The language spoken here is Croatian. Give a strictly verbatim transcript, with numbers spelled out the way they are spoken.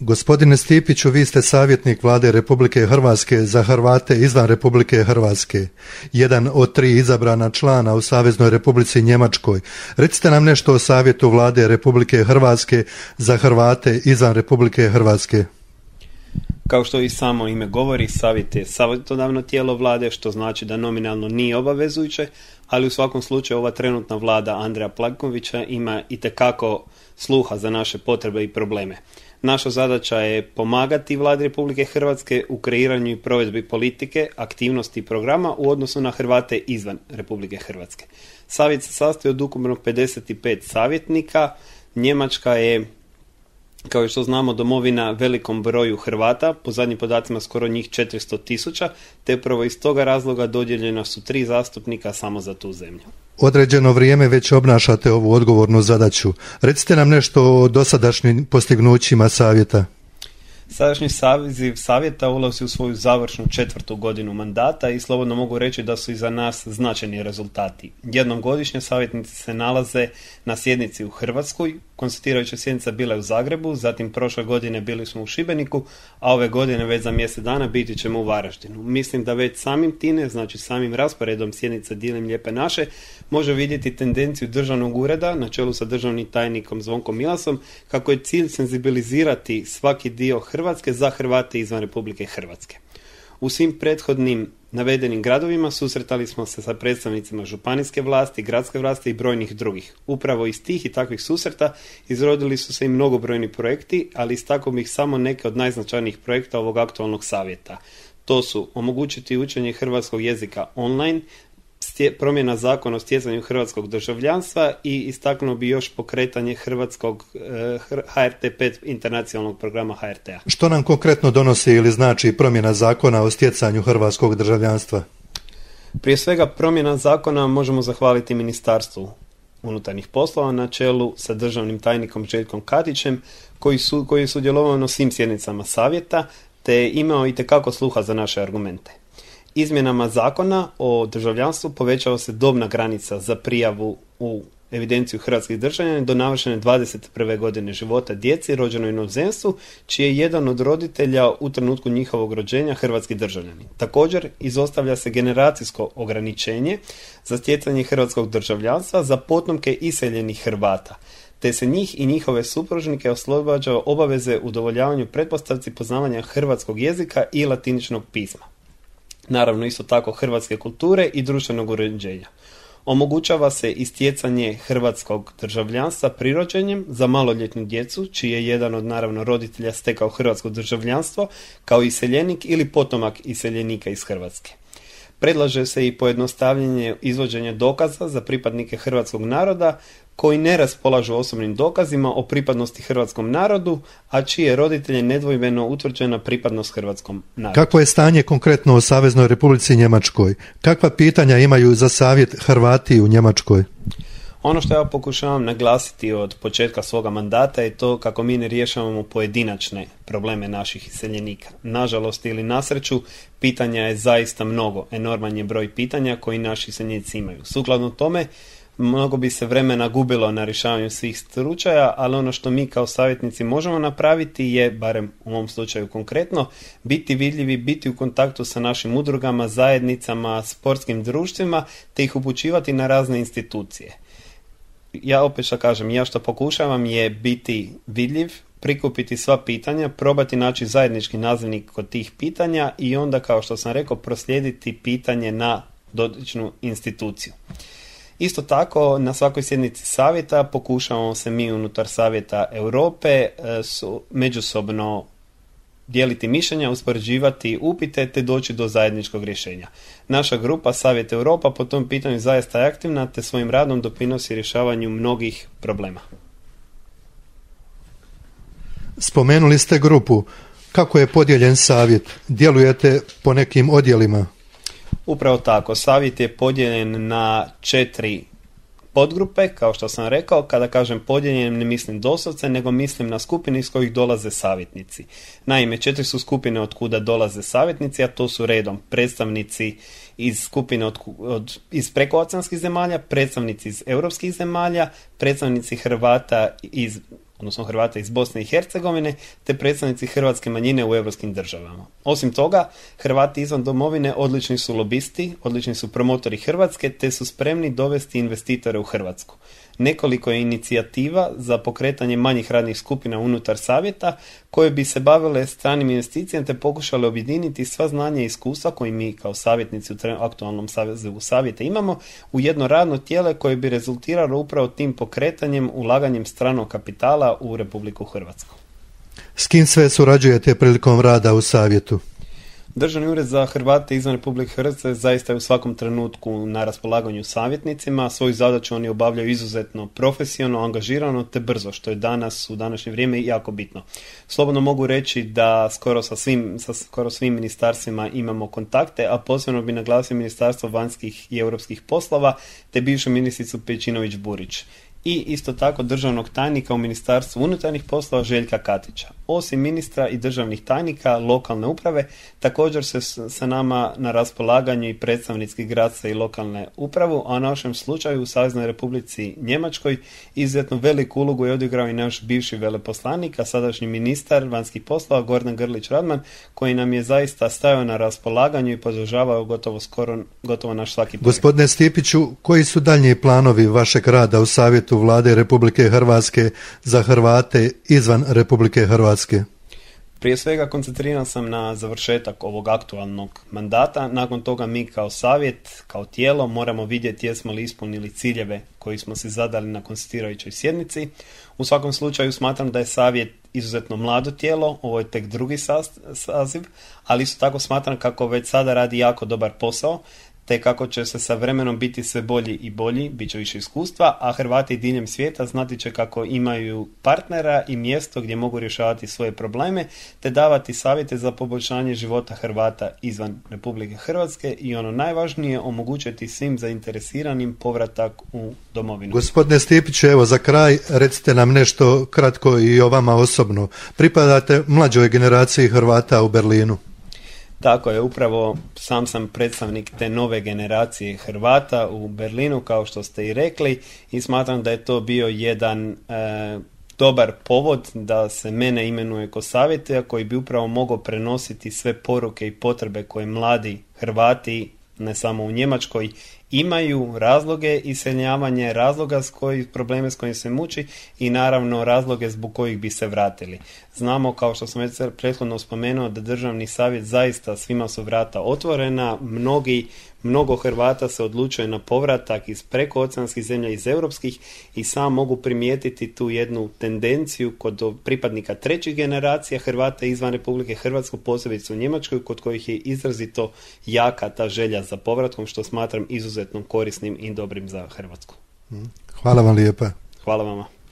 Gospodine Stipiću, vi ste savjetnik Vlade Republike Hrvatske za Hrvate izvan Republike Hrvatske, jedan od tri izabrana člana u Saveznoj Republici Njemačkoj. Recite nam nešto o savjetu Vlade Republike Hrvatske za Hrvate izvan Republike Hrvatske. Kao što i samo ime govori, savjet je savjetodavno tijelo vlade, što znači da nominalno nije obavezujuće, ali u svakom slučaju ova trenutna vlada Andreja Plenkovića ima itekako sluha za naše potrebe i probleme. Naša zadaća je pomagati Vladi Republike Hrvatske u kreiranju i provedbi politike, aktivnosti i programa u odnosu na Hrvate izvan Republike Hrvatske. Savjet se sastoji od ukupno pedeset pet savjetnika. Njemačka je, kao što znamo, domovina velikom broju Hrvata, po zadnjim podacima skoro njih četiristo tisuća, te upravo iz toga razloga dodijeljena su tri zastupnika samo za tu zemlju. Određeno vrijeme već obnašate ovu odgovornu zadaću. Recite nam nešto o dosadašnjim postignućima savjeta. Sadašnji saziv savjeta ulazi u svoju završnu četvrtu godinu mandata i slobodno mogu reći da su iza nas značajni rezultati. Jednom godišnje savjetnici se nalaze na sjednici u Hrvatskoj, konstituirajuća sjednica bila je u Zagrebu, zatim prošle godine bili smo u Šibeniku, a ove godine već za mjesec dana biti ćemo u Varaždinu. Mislim da već samim time, znači samim rasporedom sjednica diljem Lijepe naše, može vidjeti tendenciju državnog ureda na čelu sa državnim tajnikom Zvonkom Milasom, kako je cilj senzibilizirati svaki dio Hrvatske za Hrvate izvan Republike Hrvatske. U svim prethodnim navedenim gradovima susretali smo se sa predstavnicima županijske vlasti, gradske vlasti i brojnih drugih. Upravo iz tih i takvih susreta izrodili su se i mnogobrojni projekti, ali istakao bih samo neke od najznačajnijih projekta ovog aktualnog savjeta. To su omogućiti učenje hrvatskog jezika online, promjena zakona o stjecanju hrvatskog državljanstva i istaknuo bi još pokretanje hrvatskog eh, H R T pet internacionalnog programa H R T-a. Što nam konkretno donosi ili znači promjena zakona o stjecanju hrvatskog državljanstva? Prije svega promjena zakona možemo zahvaliti Ministarstvu unutarnjih poslova na čelu sa državnim tajnikom Željkom Katićem, koji, su, koji je sudjelovao na svim sjednicama savjeta te je imao itekako sluha za naše argumente. Izmjenama zakona o državljanstvu povećava se dobna granica za prijavu u evidenciju hrvatskih državljana do navršene dvadeset prve godine života djeci rođenoj u inozemstvu, čiji je jedan od roditelja u trenutku njihovog rođenja hrvatski državljani. Također, izostavlja se generacijsko ograničenje za stjecanje hrvatskog državljanstva za potomke iseljenih Hrvata, te se njih i njihove supružnike oslobađa obaveze udovoljavanju pretpostavci poznavanja hrvatskog jezika i latiničnog pisma. Naravno, isto tako hrvatske kulture i društvenog uređenja. Omogućava se i stjecanje hrvatskog državljanstva prirođenjem za maloljetnu djecu, čiji je jedan od naravno roditelja stekao hrvatsko državljanstvo kao iseljenik ili potomak iseljenika iz Hrvatske. Predlaže se i pojednostavljenje izvođenja dokaza za pripadnike hrvatskog naroda koji ne raspolažu osobnim dokazima o pripadnosti hrvatskom narodu, a čije roditelje nedvojbeno utvrđena pripadnost hrvatskom narodu. Kakvo je stanje konkretno u Saveznoj Republici Njemačkoj? Kakva pitanja imaju za savjet Hrvati u Njemačkoj? Ono što ja pokušavam naglasiti od početka svoga mandata je to kako mi ne rješavamo pojedinačne probleme naših iseljenika. Nažalost ili nasreću, pitanja je zaista mnogo. Enorman je broj pitanja koji naši iseljenici imaju. Sukladno tome, mnogo bi se vremena gubilo na rješavanju svih slučaja, ali ono što mi kao savjetnici možemo napraviti je, barem u ovom slučaju konkretno, biti vidljivi, biti u kontaktu sa našim udrugama, zajednicama, sportskim društvima, te ih upućivati na razne institucije. Ja opet što kažem, ja što pokušavam je biti vidljiv, prikupiti sva pitanja, probati naći zajednički nazivnik kod tih pitanja i onda, kao što sam rekao, proslijediti pitanje na dotičnu instituciju. Isto tako, na svakoj sjednici savjeta pokušavamo se mi unutar Savjeta Europe su međusobno dijeliti mišljenja, uspoređivati upite te doći do zajedničkog rješenja. Naša grupa Savjet Europa po tom pitanju zaista je aktivna te svojim radom doprinosi rješavanju mnogih problema. Spomenuli ste grupu. Kako je podijeljen savjet? Djelujete po nekim odjelima? Upravo tako. Savjet je podijeljen na četiri podgrupe, kao što sam rekao. Kada kažem podijeljen, ne mislim doslovce, nego mislim na skupine iz kojih dolaze savjetnici. Naime, četiri su skupine od kuda dolaze savjetnici, a to su redom predstavnici iz skupine od, od, iz prekooceanskih zemalja, predstavnici iz europskih zemalja, predstavnici Hrvata iz odnosno Hrvata iz Bosne i Hercegovine, te predstavnici hrvatske manjine u europskim državama. Osim toga, Hrvati izvan domovine odlični su lobisti, odlični su promotori Hrvatske, te su spremni dovesti investitore u Hrvatsku. Nekoliko je inicijativa za pokretanje manjih radnih skupina unutar savjeta koje bi se bavile stranim investicijama te pokušale objediniti sva znanja i iskustva koje mi kao savjetnici u aktualnom savezu savjeta imamo u jedno radno tijelo koje bi rezultiralo upravo tim pokretanjem, ulaganjem stranog kapitala u Republiku Hrvatsku. S kim sve surađujete prilikom rada u savjetu? Državni ured za Hrvate izvan Republike Hrvatske zaista je u svakom trenutku na raspolaganju savjetnicima. Svoju zadaću oni obavljaju izuzetno profesionalno, angažirano te brzo, što je danas u današnje vrijeme jako bitno. Slobodno mogu reći da skoro sa svim, sa skoro svim ministarstvima imamo kontakte, a posebno bi naglasio Ministarstvo vanjskih i europskih poslova te bivšu ministricu Pejčinović-Burić. I isto tako državnog tajnika u Ministarstvu unutarnjih poslova Željka Katića. Osim ministra i državnih tajnika lokalne uprave, također se sa nama na raspolaganju i predstavnici gradstva i lokalne upravu, a u našem slučaju u Saveznoj Republici Njemačkoj izuzetno veliku ulogu je odigrao i naš bivši veleposlanik, a sadašnji ministar vanjskih poslova Gordan Grlić Radman, koji nam je zaista stajao na raspolaganju i podržavao gotovo skoro gotovo naš svaki projekt. Gospodine Stipiću, koji su daljnji planovi vašeg rada u savjetu Vlade Republike Hrvatske za Hrvate izvan Republike Hrvatske? Prije svega koncentriran sam na završetak ovog aktualnog mandata. Nakon toga mi kao savjet, kao tijelo moramo vidjeti jesmo li ispunili ciljeve koji smo si zadali na konstituirajućoj sjednici. U svakom slučaju smatram da je savjet izuzetno mlado tijelo, ovo je tek drugi saziv, ali isto tako smatram kako već sada radi jako dobar posao, te kako će se sa vremenom biti sve bolji i bolji, bit će više iskustva, a Hrvati diljem svijeta znati će kako imaju partnera i mjesto gdje mogu rješavati svoje probleme, te davati savjete za poboljšanje života Hrvata izvan Republike Hrvatske i ono najvažnije, omogućiti svim zainteresiranim povratak u domovinu. Gospodine Stipiću, evo za kraj recite nam nešto kratko i o vama osobno. Pripadate mlađoj generaciji Hrvata u Berlinu. Tako je, upravo sam sam predstavnik te nove generacije Hrvata u Berlinu, kao što ste i rekli, i smatram da je to bio jedan e, dobar povod da se mene imenuje ko savjetitelja koji bi upravo mogao prenositi sve poruke i potrebe koje mladi Hrvati, ne samo u Njemačkoj, imaju, razloge iseljavanja, razloga s koji, probleme s kojim se muči i naravno razloge zbog kojih bi se vratili. Znamo, kao što sam već prethodno spomenuo, da državni savjet zaista svima su vrata otvorena, mnogi Mnogo Hrvata se odlučuje na povratak iz prekooceanskih zemlja, iz europskih, i sam mogu primijetiti tu jednu tendenciju kod pripadnika trećih generacija Hrvata izvan Republike Hrvatske, posebice u Njemačkoj, kod kojih je izrazito jaka ta želja za povratkom, što smatram izuzetno korisnim i dobrim za Hrvatsku. Hvala vam lijepa. Hvala vama.